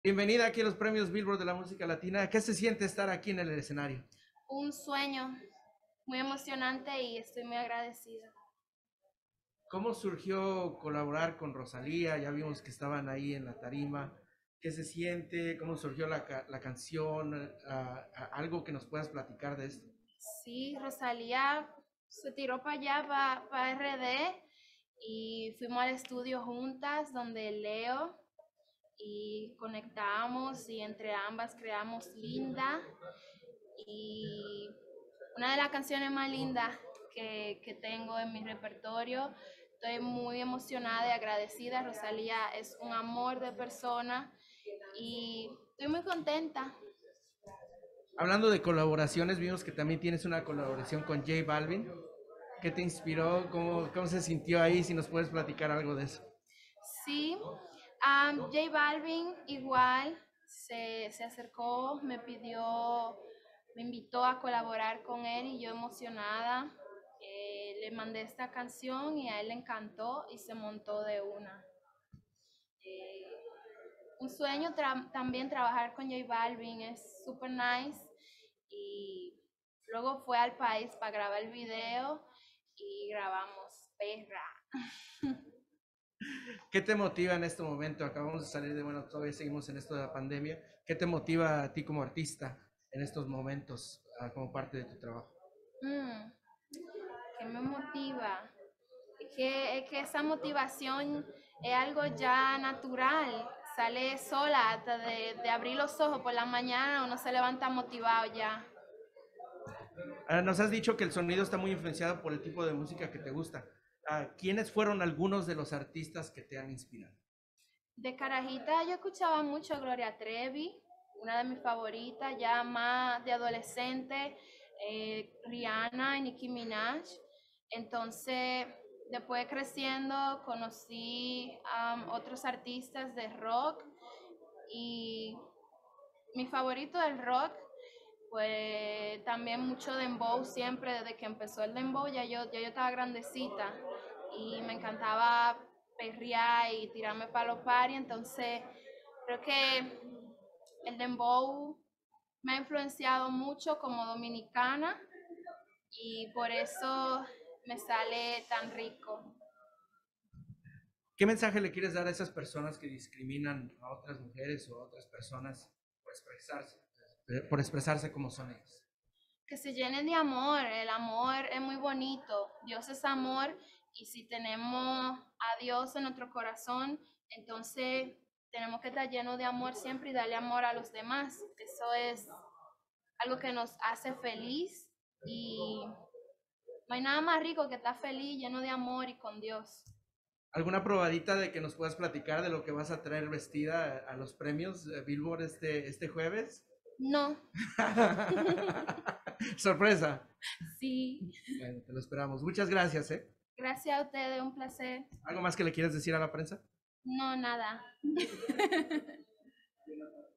Bienvenida aquí a los premios Billboard de la música latina. ¿Qué se siente estar aquí en el escenario? Un sueño muy emocionante y estoy muy agradecida. ¿Cómo surgió colaborar con Rosalía? Ya vimos que estaban ahí en la tarima. ¿Qué se siente? ¿Cómo surgió la canción? Algo que nos puedas platicar de esto. Sí, Rosalía se tiró para allá, para RD, y fuimos al estudio juntas donde Leo y conectamos y entre ambas creamos Linda y una de las canciones más lindas que tengo en mi repertorio. Estoy muy emocionada y agradecida. Rosalía es un amor de persona y estoy muy contenta. Hablando de colaboraciones, vimos que también tienes una colaboración con J Balvin. ¿Qué te inspiró? ¿Cómo se sintió ahí? Si nos puedes platicar algo de eso. Sí, J Balvin igual se acercó, me invitó a colaborar con él y yo emocionada le mandé esta canción y a él le encantó y se montó de una. Eh, un sueño también trabajar con J Balvin, es super nice y luego fue al país para grabar el video y grabamos Perra. ¿Qué te motiva en este momento? Acabamos de salir de, bueno, todavía seguimos en esto de la pandemia. ¿Qué te motiva a ti como artista en estos momentos, como parte de tu trabajo? Mm, ¿Qué me motiva? Es que esa motivación es algo ya natural, sale sola, hasta de abrir los ojos por la mañana uno se levanta motivado ya. Nos has dicho que el sonido está muy influenciado por el tipo de música que te gusta. ¿Quiénes fueron algunos de los artistas que te han inspirado? De carajita yo escuchaba mucho a Gloria Trevi, una de mis favoritas, ya más de adolescente, Rihanna y Nicki Minaj. Entonces, después creciendo, conocí a otros artistas de rock y mi favorito del rock, pues también mucho dembow siempre, desde que empezó el dembow ya yo estaba grandecita y me encantaba perrear y tirarme para los party, entonces creo que el dembow me ha influenciado mucho como dominicana y por eso me sale tan rico. ¿Qué mensaje le quieres dar a esas personas que discriminan a otras mujeres o a otras personas por expresarse como son ellas? Que se llenen de amor, el amor es muy bonito, Dios es amor y si tenemos a Dios en nuestro corazón, entonces tenemos que estar llenos de amor siempre y darle amor a los demás. Eso es algo que nos hace feliz y no hay nada más rico que estar feliz, lleno de amor y con Dios. ¿Alguna probadita de que nos puedas platicar de lo que vas a traer vestida a los premios Billboard este jueves? No, Sorpresa. sí, Bueno, te lo esperamos. Muchas gracias, ¿eh? gracias a ustedes, un placer. ¿Algo más que le quieras decir a la prensa? No, nada.